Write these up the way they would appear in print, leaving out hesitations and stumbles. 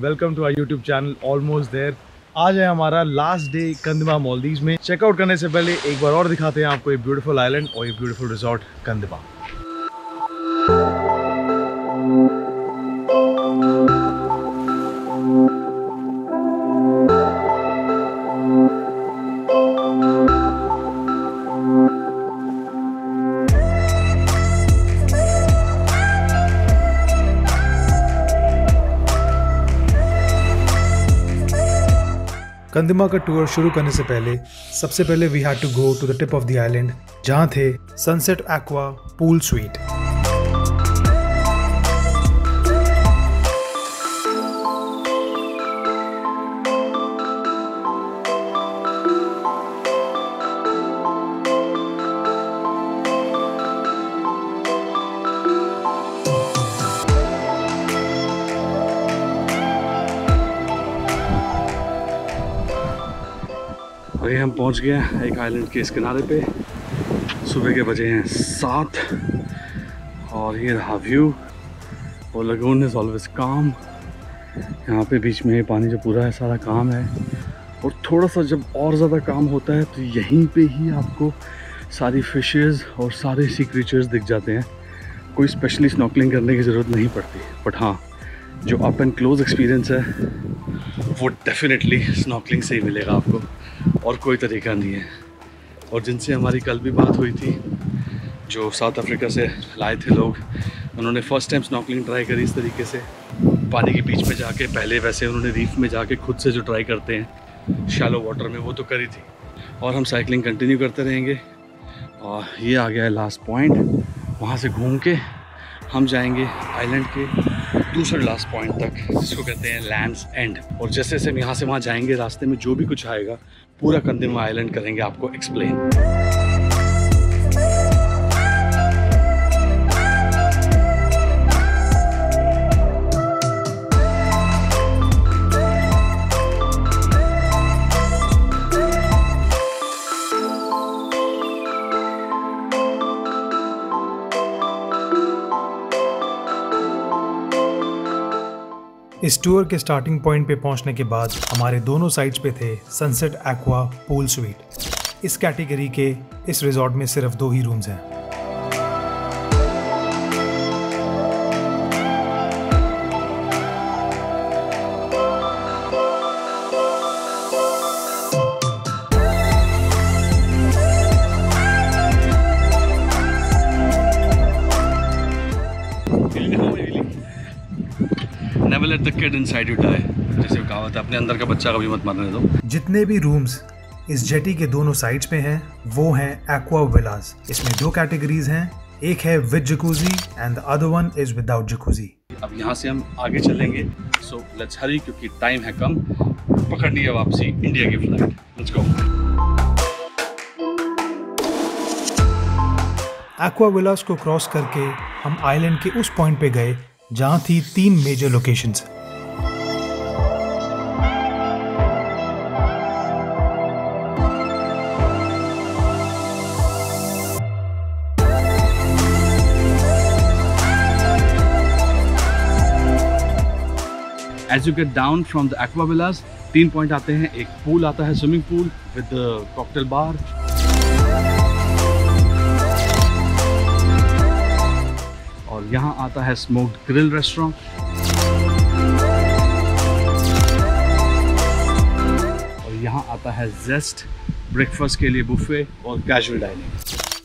Welcome to our YouTube channel almost there. आज है हमारा लास्ट डे कंदिमा मालदीव्स में। चेकआउट करने से पहले एक बार और दिखाते हैं आपको ये ब्यूटीफुल आइलैंड और ये ब्यूटीफुल रिजॉर्ट कंदिमा। कंदिमा का टूर शुरू करने से पहले सबसे पहले we had to go to the tip of the island जहां थे सनसेट एक्वा पूल स्वीट। अभी हम पहुंच गए हैं एक आइलैंड के इस किनारे पे। सुबह के बजे हैं 7 और ये रहा व्यू और लगून इज ऑलवेज काम। यहाँ पे बीच में पानी जो पूरा है सारा काम है और थोड़ा सा जब और ज़्यादा काम होता है तो यहीं पे ही आपको सारी फिशेस और सारे सी क्रीचर्स दिख जाते हैं। कोई स्पेशली स्नॉर्कलिंग करने की ज़रूरत नहीं पड़ती, बट हाँ जो अप एंड क्लोज एक्सपीरियंस है वो डेफिनेटली स्नॉर्कलिंग से ही मिलेगा आपको और कोई तरीका नहीं है। और जिनसे हमारी कल भी बात हुई थी जो साउथ अफ्रीका से लाए थे लोग, उन्होंने फ़र्स्ट टाइम स्नॉर्कलिंग ट्राई करी इस तरीके से पानी के बीच में जाके। पहले वैसे उन्होंने रीफ में जाके खुद से जो ट्राई करते हैं शैलो वाटर में, वो तो करी थी। और हम साइकिलिंग कंटिन्यू करते रहेंगे और ये आ गया है लास्ट पॉइंट। वहाँ से घूम के हम जाएंगे आइलैंड के दूसरे लास्ट पॉइंट तक जिसको कहते हैं लैंड्स एंड। और जैसे जैसे हम यहाँ से वहाँ जाएंगे रास्ते में जो भी कुछ आएगा पूरा कंदिमा आइलैंड करेंगे आपको एक्सप्लेन। इस टूर के स्टार्टिंग पॉइंट पे पहुंचने के बाद हमारे दोनों साइड्स पे थे सनसेट एक्वा पूल स्वीट। इस कैटेगरी के इस रिजॉर्ट में सिर्फ 2 ही रूम्स हैं। Never let the kid inside you die, जैसे कहावत है, अपने अंदर का बच्चा कभी मत मरने दो। जितने भी रूम्स इस जेटी के दोनों साइड्स पे हैं वो हैं एक्वा विलास। इसमें 2 कैटेगरीज हैं, एक है with jacuzzi and the other one is without jacuzzi. अब यहाँ से हम आगे चलेंगे, सो लेट्स हरी क्योंकि टाइम है कम। पकड़नी है वापसी इंडिया की flight, let's go. Aqua villas को क्रॉस करके हम आइलैंड के उस पॉइंट पे गए जहां थी 3 major locations. As you get down from the Aqua Villas, 3 point आते हैं। एक पूल आता है, swimming pool with cocktail bar, और यहाँ आता है स्मोक्ड ग्रिल रेस्टोरेंट, और यहाँ आता है जेस्ट ब्रेकफास्ट के लिए बुफे और कैजुअल डाइनिंग।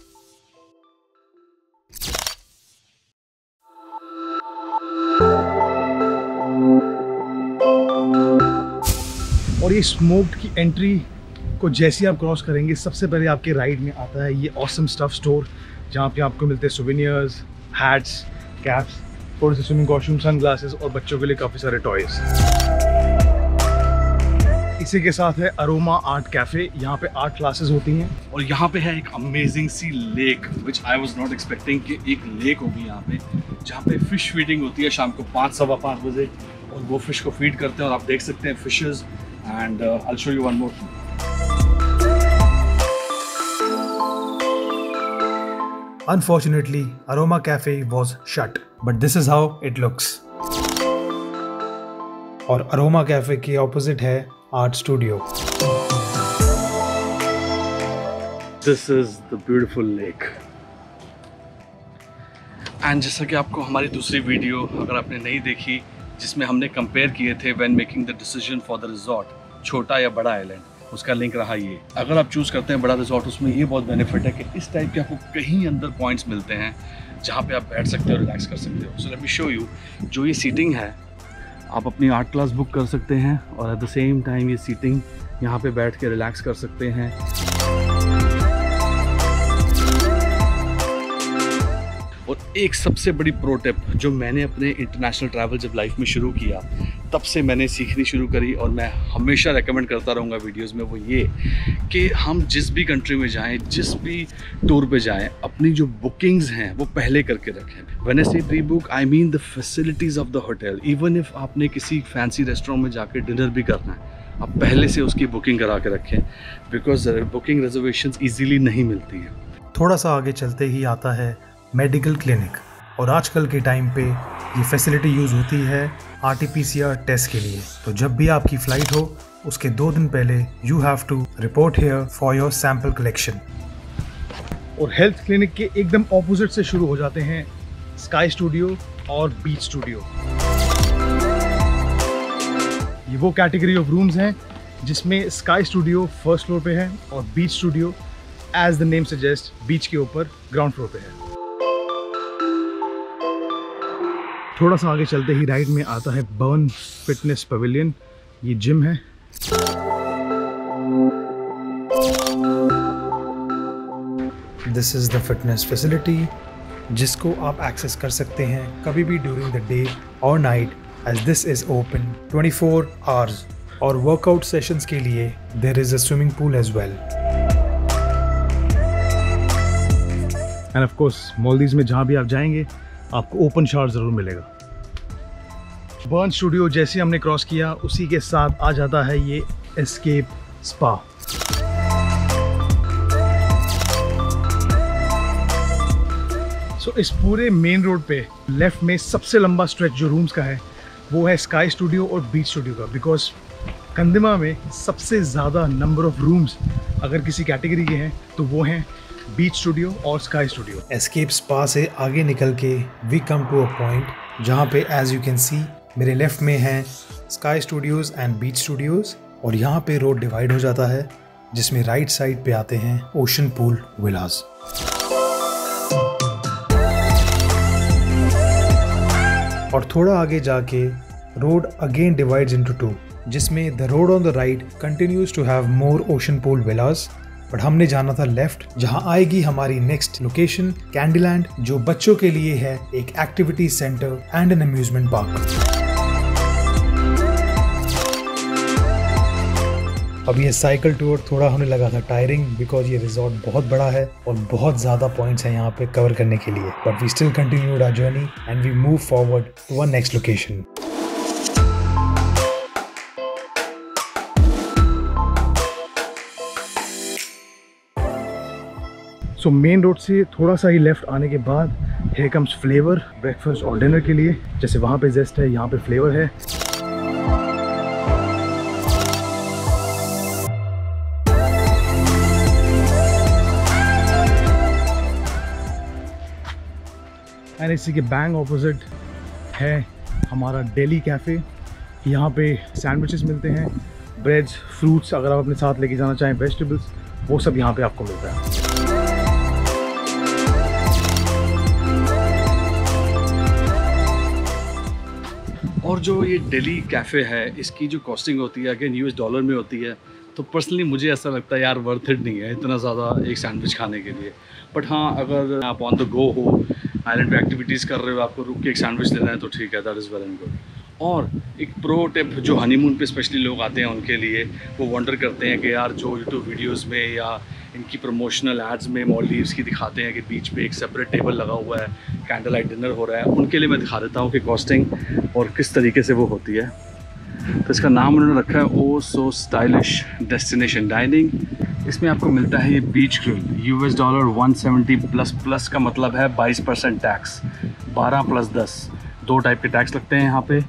और ये स्मोक्ड की एंट्री को जैसे आप क्रॉस करेंगे सबसे पहले आपके राइट में आता है ये ऑसम स्टफ स्टोर जहाँ पे आपको मिलते हैं सोवेनियर्स, हैट्स, कैप्स, थोड़े से स्विमिंग कॉस्ट्यूम, सनग्लासेस और बच्चों के लिए काफ़ी सारे टॉयज। इसी के साथ है अरोमा आर्ट कैफे, यहाँ पे आर्ट क्लासेस होती हैं। और यहाँ पे है एक amazing sea lake which I was not expecting कि एक लेक होगी यहाँ पे, जहाँ पे फिश फीडिंग होती है शाम को 5 सवा 5 बजे और वो फिश को फीड करते हैं और आप देख सकते हैं fishes. And I show you one more thing. Unfortunately, Aroma Cafe was shut, but this is how it looks. और अरोमा कैफे के ऑपोजिट है art studio. This is the beautiful lake. And जैसा कि आपको हमारी दूसरी वीडियो अगर आपने नहीं देखी, जिसमें हमने कंपेयर किए थे when making the decision for the resort, छोटा या बड़ा आइलैंड, उसका लिंक रहा ये। अगर आप चूज़ करते हैं बड़ा रिजॉर्ट, उसमें ये बहुत बेनिफिट है कि इस टाइप के आपको कहीं अंदर पॉइंट्स मिलते हैं जहाँ पे आप बैठ सकते हो, रिलैक्स कर सकते हो। So let me show you. जो ये सीटिंग है, आप अपनी आर्ट क्लास बुक कर सकते हैं और एट द सेम टाइम ये सीटिंग यहाँ पे बैठ के रिलैक्स कर सकते हैं। और एक सबसे बड़ी प्रो टिप जो मैंने अपने इंटरनेशनल ट्रैवल जब लाइफ में शुरू किया, तब से मैंने सीखनी शुरू करी और मैं हमेशा रेकमेंड करता रहूँगा वीडियोस में, वो ये कि हम जिस भी कंट्री में जाएं, जिस भी टूर पे जाएं, अपनी जो बुकिंग्स हैं वो पहले करके रखें। When I say pre book, I mean the facilities of the hotel. Even if आपने किसी फैंसी रेस्टोरेंट में जाकर डिनर भी करना है, आप पहले से उसकी बुकिंग करा के रखें, बिकॉज बुकिंग रिजर्वेशंस ईजीली नहीं मिलती हैं। थोड़ा सा आगे चलते ही आता है मेडिकल क्लिनिक, और आजकल के टाइम पे ये फैसिलिटी यूज़ होती है RT-PCR टेस्ट के लिए। तो जब भी आपकी फ़्लाइट हो, उसके 2 दिन पहले you have to report here for your sample collection. और हेल्थ क्लिनिक के एकदम ऑपोजिट से शुरू हो जाते हैं स्काई स्टूडियो और बीच स्टूडियो। ये वो कैटेगरी ऑफ रूम्स हैं जिसमें स्काई स्टूडियो फर्स्ट फ्लोर पे है और beach studio as the name suggest beach के ऊपर ग्राउंड फ्लोर पे है। थोड़ा सा आगे चलते ही राइट में आता है बर्न फिटनेस पवेलियन। ये जिम है। This is the fitness facility जिसको आप एक्सेस कर सकते हैं कभी भी ड्यूरिंग द डे और night, as this is open 24 hours. और वर्कआउट सेशंस के लिए there is a swimming pool as well. And of course Maldives में जहाँ भी आप जाएंगे आपको ओपन शावर ज़रूर मिलेगा। बर्न स्टूडियो जैसे हमने क्रॉस किया, उसी के साथ आ जाता है ये एस्केप स्पा। सो इस पूरे मेन रोड पे लेफ्ट में सबसे लंबा स्ट्रेच जो रूम्स का है वो है स्काई स्टूडियो और बीच स्टूडियो का, बिकॉज कंदिमा में सबसे ज़्यादा नंबर ऑफ रूम्स अगर किसी कैटेगरी के हैं तो वो हैं बीच स्टूडियो और स्काई स्टूडियो। एस्केप स्पा से आगे निकल के we come to a point जहाँ पे एज यू कैन सी मेरे लेफ्ट में हैं sky studios and beach studios, और यहाँ पे रोड डिवाइड हो जाता है जिसमें राइट साइड पे आते हैं ओशन पूल विलास। और थोड़ा आगे जाके रोड अगेन डिवाइड्स इनटू 2, जिसमें the road on the right continues to have more ocean pool villas, but हमने जाना था लेफ्ट जहां आएगी हमारी नेक्स्ट लोकेशन कैंडीलैंड, जो बच्चों के लिए है एक activity centre and an amusement park. अब ये साइकिल टूर थोड़ा होने लगा था टायरिंग, बिकॉज ये रिजॉर्ट बहुत बड़ा है और बहुत ज़्यादा पॉइंट्स हैं यहाँ पे कवर करने के लिए, but we still continued our journey and we move forward to our next location. So main road से थोड़ा सा ही लेफ्ट आने के बाद here comes फ्लेवर ब्रेकफास्ट और डिनर के लिए। जैसे वहाँ पे जेस्ट है, यहाँ पे फ्लेवर है। एंड इसी के बैंग ऑपोजिट है हमारा दिल्ली कैफ़े। यहाँ पे सैंडविचेस मिलते हैं, ब्रेड्स, फ्रूट्स, अगर आप अपने साथ लेके जाना चाहें वेजिटेबल्स, वो सब यहाँ पे आपको मिलता है। और जो ये दिल्ली कैफ़े है, इसकी जो कॉस्टिंग होती है अगेन US डॉलर में होती है, तो पर्सनली मुझे ऐसा लगता है यार वर्थ इट नहीं है इतना ज़्यादा एक सैंडविच खाने के लिए। बट हाँ, अगर आप ऑन द गो हो, आइलैंड पे एक्टिविटीज़ कर रहे हो, आपको रुक के एक सैंडविच लेना है तो ठीक है, that is well and good. और एक प्रो टिप जो हनीमून पे स्पेशली लोग आते हैं उनके लिए, वो वंडर करते हैं कि यार जो यूट्यूब वीडियोस में या इनकी प्रमोशनल एड्स में मालदीव्स की दिखाते हैं कि बीच पे एक सेपरेट टेबल लगा हुआ है, कैंडल लाइट डिनर हो रहा है, उनके लिए मैं दिखा देता हूँ कि कॉस्टिंग और किस तरीके से वो होती है। तो इसका नाम उन्होंने रखा है O so stylish destination dining. इसमें आपको मिलता है ये beach grill, US dollar 170 plus का मतलब है 22% टैक्स, 12 + 10, 2 टाइप के टैक्स लगते हैं यहाँ पे।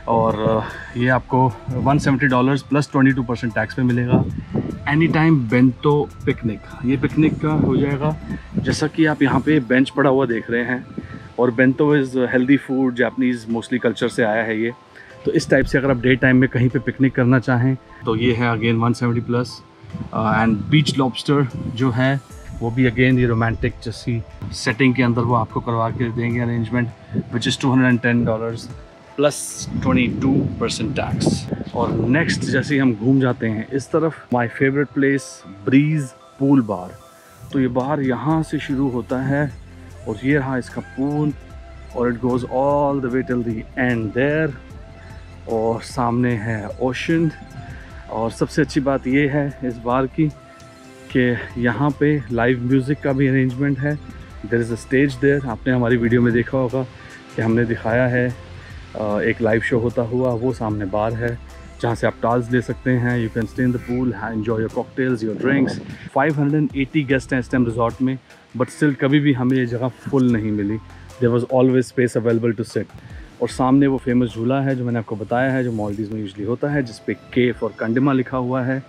और ये आपको $170 प्लस 22% टैक्स पे मिलेगा। एनी टाइम बेंतो पिकनिक, ये पिकनिक का हो जाएगा। जैसा कि आप यहाँ पे बेंच पड़ा हुआ देख रहे हैं, और bento is healthy food, Japanese mostly culture से आया है ये। तो इस टाइप से अगर आप डे टाइम में कहीं पे पिकनिक करना चाहें तो ये है again 170 plus. And beach lobster जो है वो भी अगेन ये रोमांटिक जैसी सेटिंग के अंदर वो आपको करवा के देंगे arrangement, which is $210 plus 22% tax. और नेक्स्ट जैसे ही हम घूम जाते हैं इस तरफ, my favourite place breeze pool bar. तो ये बार यहाँ से शुरू होता है और ये रहा इसका पूल, और it goes all the way till the end there, और सामने है ओशन। और सबसे अच्छी बात ये है इस बार की कि यहाँ पे लाइव म्यूज़िक का भी अरेंजमेंट है। There is a stage there, आपने हमारी वीडियो में देखा होगा कि हमने दिखाया है एक लाइव शो होता हुआ। वो सामने बार है जहाँ से आप टाल्स ले सकते हैं। You can stay in the pool, enjoy your cocktails, your drinks. 580 guest हैं इस टाइम रिजॉर्ट में, बट स्टिल कभी भी हमें ये जगह फुल नहीं मिली। There was always space available to sit. और सामने वो फेमस झूला है जो मैंने आपको बताया है, जो मालदीव्स में यूजुअली होता है, जिस पे केफ और कंडिमा लिखा हुआ है।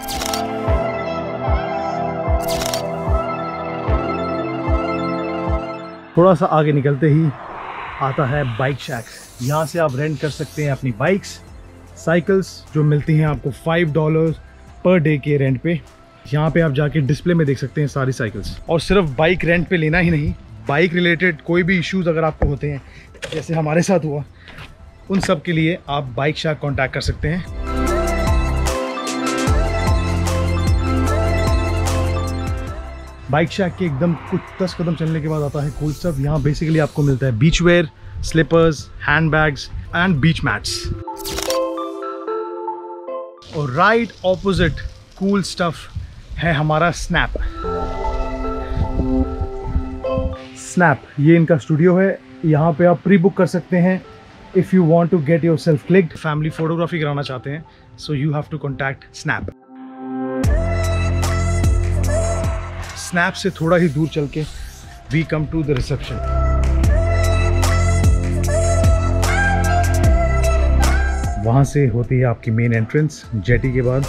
थोड़ा सा आगे निकलते ही आता है बाइक शैक। यहाँ से आप रेंट कर सकते हैं अपनी बाइक्स, साइकिल्स जो मिलती हैं आपको $5 पर डे के रेंट पे। यहाँ पे आप जाके डिस्प्ले में देख सकते हैं सारी साइकिल्स। और सिर्फ बाइक रेंट पे लेना ही नहीं, बाइक रिलेटेड कोई भी इश्यूज़ अगर आपको होते हैं, जैसे हमारे साथ हुआ, उन सब के लिए आप बाइक शैक कांटेक्ट कर सकते हैं। बाइक शैक के एकदम कुछ 10 कदम चलने के बाद आता है कूल स्टफ। यहाँ बेसिकली आपको मिलता है beach wear, slippers, hand bags and beach mats. और राइट ऑपोजिट कूल स्टफ है हमारा स्नैप। स्नैप ये इनका स्टूडियो है। यहाँ पे आप प्री बुक कर सकते हैं if you want to get yourself clicked. Family photography कराना चाहते हैं, so you have to contact snap. Snap से थोड़ा ही दूर चल के we come to the reception. वहाँ से होती है आपकी मेन एंट्रेंस जेटी के बाद।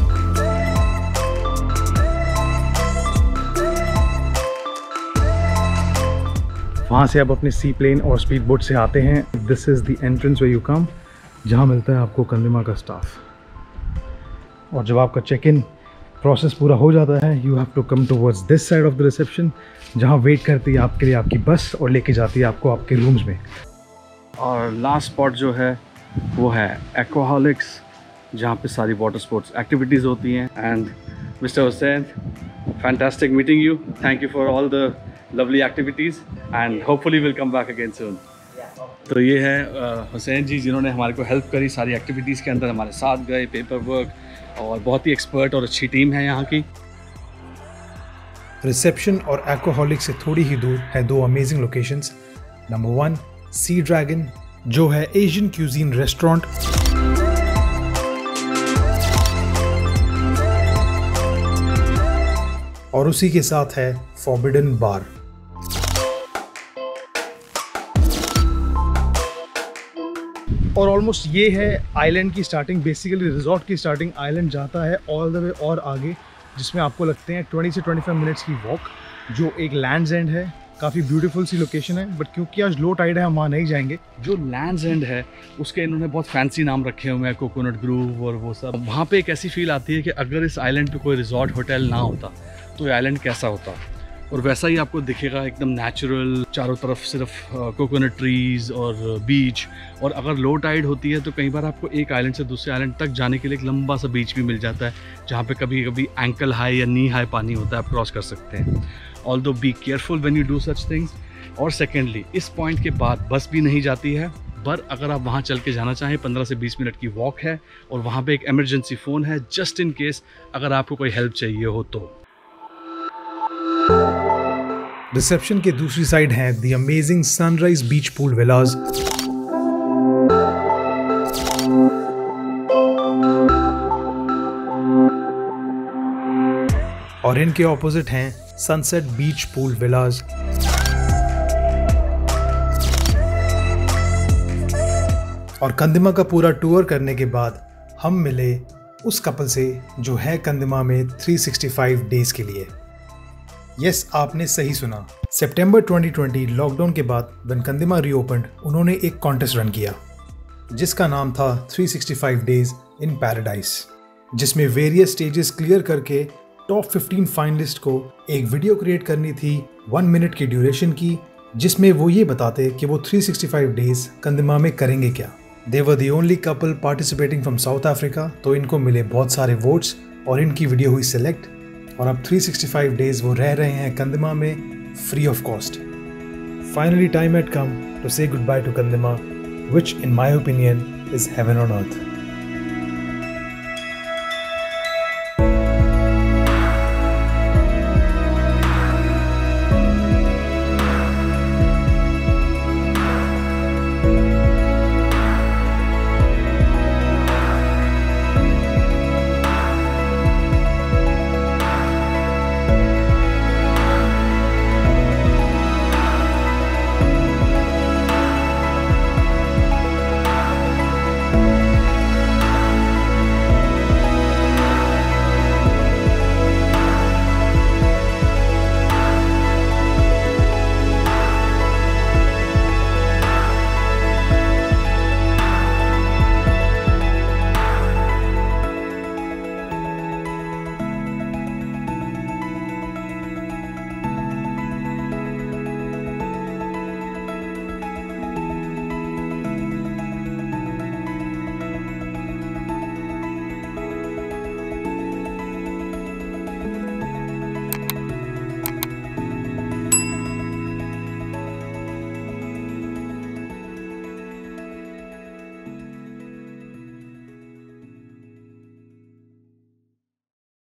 वहाँ से आप अपने सी प्लेन और स्पीड बोट से आते हैं। This is the entrance way you come, जहाँ मिलता है आपको कंदिमा का स्टाफ। और जब आपका चेक इन प्रोसेस पूरा हो जाता है, you have to come towards this side of the reception, जहाँ वेट करती है आपके लिए आपकी बस और लेके जाती है आपको आपके रूम्स में। और लास्ट स्पॉट जो है वो है एक्वाहॉलिक्स, जहाँ पे सारी वाटर स्पोर्ट्स एक्टिविटीज़ होती हैं। And mister Hussain, fantastic meeting you, thank you for all the lovely activities and hopefully will come back again soon. तो ये है हुसैन जी, जिन्होंने हमारे को हेल्प करी सारी एक्टिविटीज़ के अंदर, हमारे साथ गए, पेपर वर्क, और बहुत ही एक्सपर्ट और अच्छी टीम है यहाँ की। रिसेप्शन और एक्वाहॉलिक से थोड़ी ही दूर है दो amazing locations. Number 1 sea dragon, जो है एशियन क्यूजीन रेस्टोरेंट, और उसी के साथ है फॉरबिडन बार। और ऑलमोस्ट ये है आइलैंड की स्टार्टिंग। बेसिकली रिजॉर्ट की स्टार्टिंग आइलैंड जाता है ऑल द वे और आगे, जिसमें आपको लगते हैं 20 से 25 मिनट्स की वॉक, जो एक लैंड्स एंड है। काफ़ी ब्यूटीफुल सी लोकेशन है, बट क्योंकि आज लो टाइड है हम वहाँ नहीं जाएंगे। जो लैंड्स एंड है उसके इन्होंने बहुत फैंसी नाम रखे हुए हैं, कोकोनट ग्रूव और वो सब। वहाँ पे एक ऐसी फील आती है कि अगर इस आइलैंड पे कोई रिजॉर्ट होटल ना होता तो ये आइलैंड कैसा होता। और वैसा ही आपको दिखेगा, एकदम नेचुरल, चारों तरफ सिर्फ कोकोनट ट्रीज़ और बीच। और अगर लो टाइड होती है तो कई बार आपको एक आइलैंड से दूसरे आइलैंड तक जाने के लिए एक लंबा सा बीच भी मिल जाता है, जहाँ पे कभी कभी एंकल हाई या नी हाई पानी होता है, आप क्रॉस कर सकते हैं। Although be careful when you do such things. और सेकेंडली, इस पॉइंट के बाद बस भी नहीं जाती है, पर अगर आप वहाँ चल के जाना चाहें 15 से 20 मिनट की वॉक है। और वहाँ पे एक इमरजेंसी फ़ोन है, जस्ट इन केस अगर आपको कोई हेल्प चाहिए हो तो। रिसेप्शन के दूसरी साइड है the amazing sunrise beach pool villas. और इनके ऑपोजिट हैं सनसेट बीच पूल विलाज। और कंदिमा का पूरा टूर करने के बाद हम मिले उस कपल से जो है कंदिमा में 365 डेज के लिए। यस, आपने सही सुना। सितंबर 2020 लॉकडाउन के बाद व्हेन कंदिमा रीओपन्ड, उन्होंने एक कॉन्टेस्ट रन किया जिसका नाम था 365 डेज इन पैराडाइज, जिसमें वेरियस स्टेजेस क्लियर करके टॉप 15 फाइनलिस्ट को एक वीडियो क्रिएट करनी थी 1 मिनट की ड्यूरेशन की, जिसमें वो ये बताते कि वो 365 डेज कंदिमा में करेंगे क्या। They were the only couple participating from South Africa, तो इनको मिले बहुत सारे वोट्स और इनकी वीडियो हुई सिलेक्ट, और अब 365 डेज वो रह रहे हैं कंदिमा में free of cost. Finally time had come to say goodbye to Kandima, which in my opinion is heaven on earth.